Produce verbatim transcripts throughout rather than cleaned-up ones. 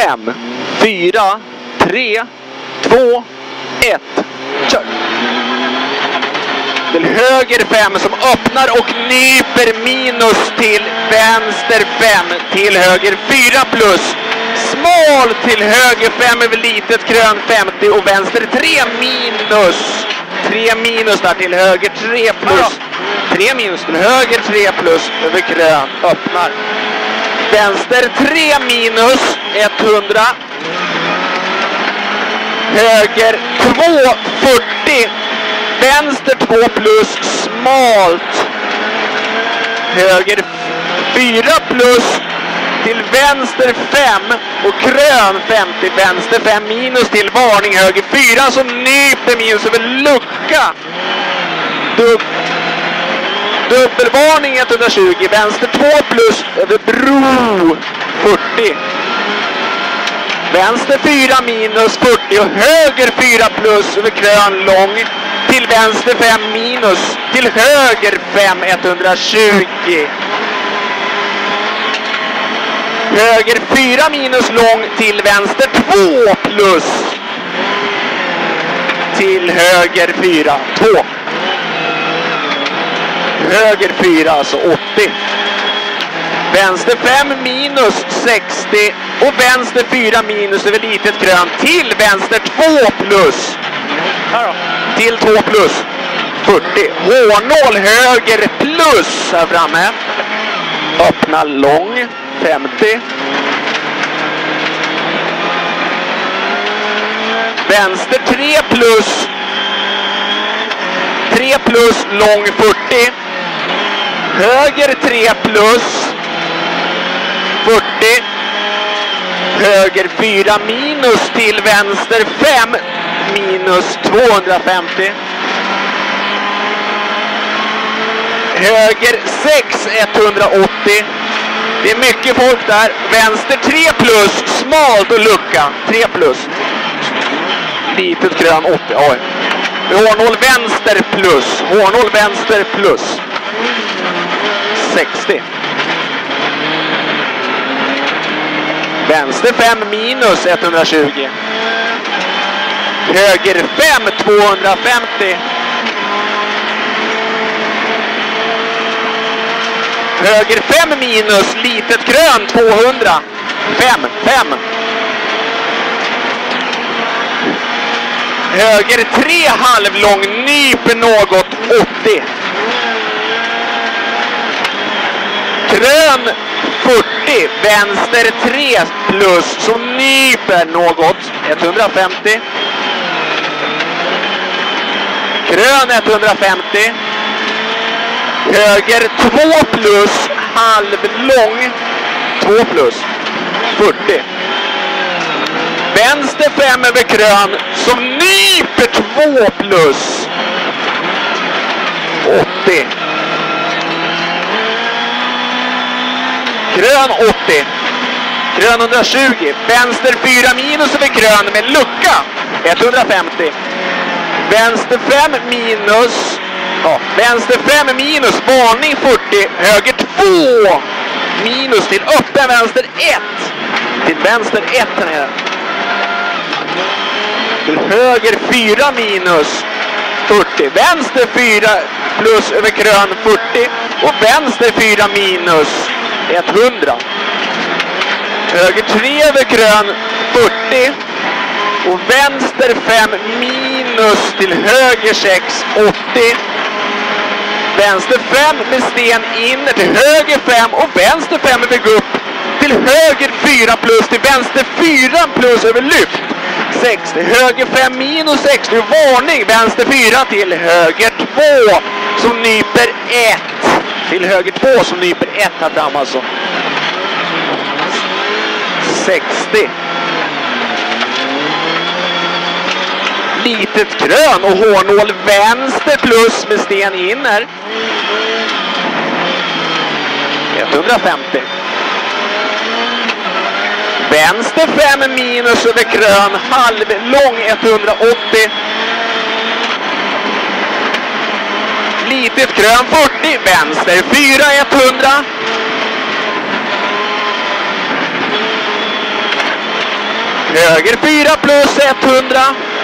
fem, fyra, tre, två, ett. Kör! Till höger fem som öppnar och nyper minus till vänster fem. Till höger fyra plus. Smal till höger fem över litet krön femtio och vänster tre minus. tre minus där till höger tre plus. tre minus till höger tre plus över krön. Öppnar. Vänster tre minus hundra. Höger två fyrtio. Vänster två plus smalt. Höger fyra plus. Till vänster fem och krön femtio. Vänster fem minus till varning. Höger fyra som nyper minus över lucka. Dub Dubbelvarning etthundratjugo. Vänster två plus över bro fyrtio. Vänster fyra minus fyrtio och höger fyra plus över krön lång. Till vänster fem minus. Till höger fem etthundratjugo. Höger fyra minus lång till vänster två plus. Till höger fyra två. Höger fyra alltså åttio. Vänster fem minus sextio och vänster fyra minus över litet krön till vänster två plus. Här då. Till två plus fyrtio. Hårnål höger plus här framme. Öppna lång femtio. Vänster tre plus. tre plus lång fyrtio. Höger tre plus fyrtio. Höger fyra minus till vänster fem minus tvåhundrafemtio. Höger sex etthundraåttio. Det är mycket folk där. Vänster tre plus smalt och lucka. tre plus. Litet krön åttio. Oj. Hårnål vänster plus. Hårnål vänster plus. sextio. Vänster fem minus etthundratjugo. Höger fem tvåhundrafemtio. Höger fem minus litet krön tvåhundra. fem, fem. Höger tre halvlång nyper något åttio. Krön fyrtio. Vänster tre plus som nyper något etthundrafemtio. Krön etthundrafemtio. Höger två plus halvlång två plus fyrtio. Vänster fem över krön som nyper två plus åttio. Krön åttio. Krön etthundratjugo. Vänster fyra minus över krön med lucka etthundrafemtio. Vänster fem minus. Ja, vänster fem minus varning fyrtio. Höger två minus till öppen vänster ett. Till vänster ett här nere. Till höger fyra minus fyrtio. Vänster fyra plus över krön fyrtio. Och vänster fyra minus etthundra. Höger tre över krön fyrtio. Och vänster fem minus till höger sex åttio. Vänster fem med sten in till höger fem och vänster fem över gupp. Till höger fyra plus till vänster fyra plus över lyft. sextio. Höger fem minus sextio. Varning. Vänster fyra till höger två som nyper ett. Till höger två som nyper ett här fram alltså. sextio. Litet krön och hårnål vänster plus med sten in här. etthundrafemtio. Vänster fem minus över krön halvlång etthundraåttio. Litet krön fyrtio. Vänster fyra etthundra. Höger fyra plus hundra.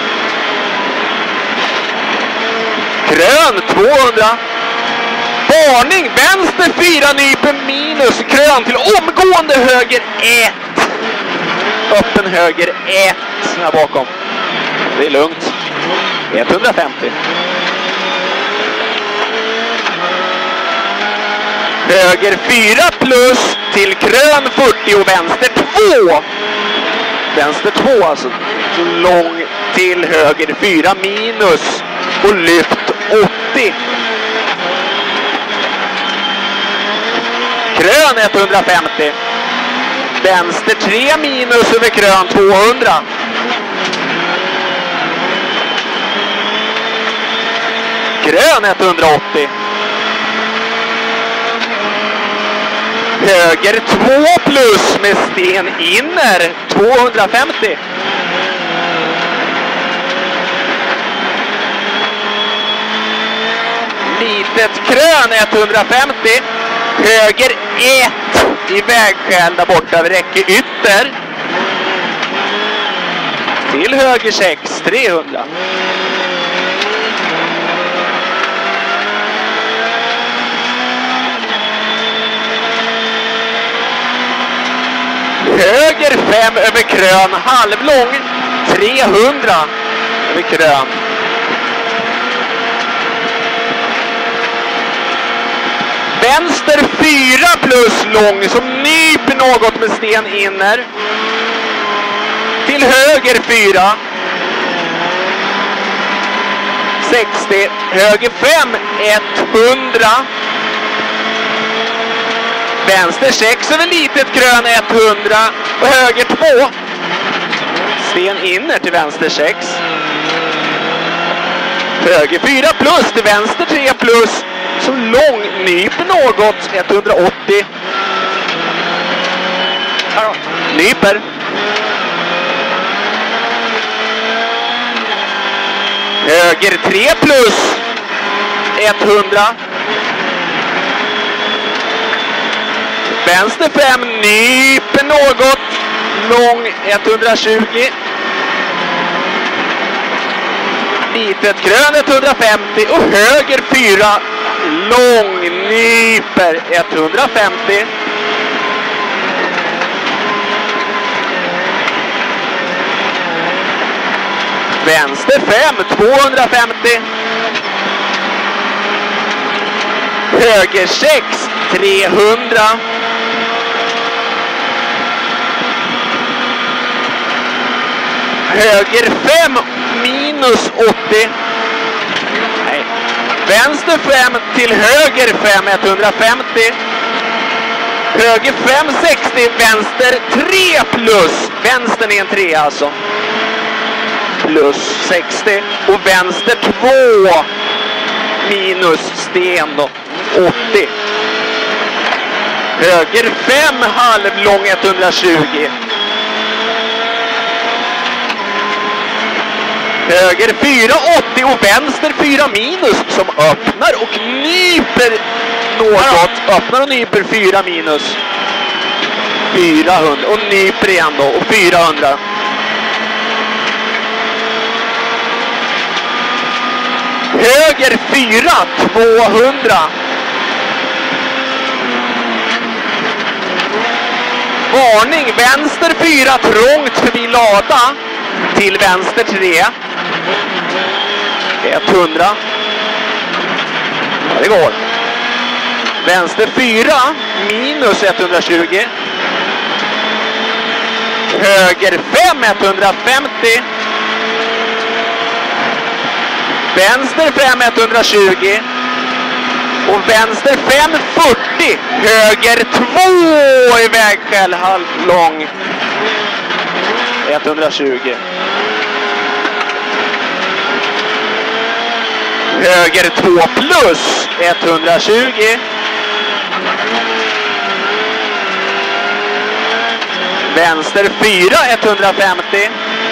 Krön tvåhundra. Varning, vänster fyra nyper minus. Krön till omgående höger ett. Öppen höger ett här bakom. Det är lugnt. etthundrafemtio. Höger fyra plus till krön fyrtio och vänster två. Vänster två alltså. Så lång till höger fyra minus och lyft åttio. Krön etthundrafemtio. Vänster tre minus över krön tvåhundra. Krön etthundraåttio. Höger två plus med sten inner tvåhundrafemtio. Litet krön etthundrafemtio. Höger ett i vägskäl där borta vid räcke ytter. Till höger sex trehundra. Höger fem över krön, halvlång, trehundra över krön. Vänster fyra plus lång som nyper något med sten inner. Till höger fyra. sextio, höger fem, etthundra. Vänster sex över litet krön etthundra och höger två. Sten inner till vänster sex. Höger fyra plus till vänster tre plus. Så lång nyper något etthundraåttio. Nyper. Höger tre plus etthundra. Vänster fem nyper något. Lång etthundratjugo. Litet krön etthundrafemtio och höger fyra. Lång nyper etthundrafemtio. Vänster fem tvåhundrafemtio. Höger sex trehundra. Höger fem minus åttio. Nej. Vänster fem till höger fem etthundrafemtio. Höger fem sextio. Vänster tre plus. Vänstern är en tre alltså. Plus sextio. Och vänster två minus sten då. åttio. Höger fem halvlång etthundratjugo. Höger fyra åttio och vänster fyra minus som öppnar och nyper något. Öppnar och nyper fyra minus. fyrahundra och nyper igen då och fyrahundra. Höger fyra tvåhundra. Varning, vänster fyra trångt förbi lada. Till vänster tre. etthundra. Ja, det går. Vänster fyra minus etthundratjugo. Höger fem etthundrafemtio. Vänster fem etthundratjugo. Och vänster fem fyrtio. Höger två i vägskäl halvlång. etthundratjugo. Höger två plus etthundratjugo. Vänster fyra etthundrafemtio.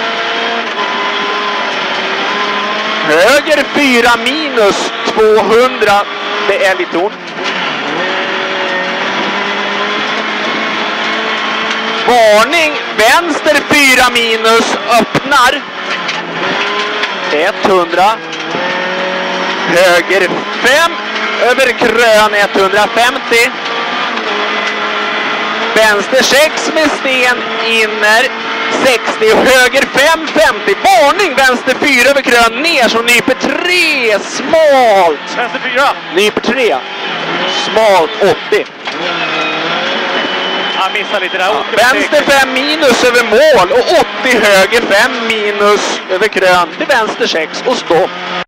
Höger fyra minus tvåhundra. Det är lite ont. Varning. Vänster fyra minus öppnar. hundra. Höger fem över krön etthundrafemtio. Vänster sex med sten inner sextio. Höger fem femtio. Varning vänster fyra över krön ner som nyper tre. Smalt. Vänster fyra. Nyper tre. Smalt åttio. Han missar lite där. Ja, vänster fem minus över mål och åttio höger fem minus över krön till vänster sex och stopp.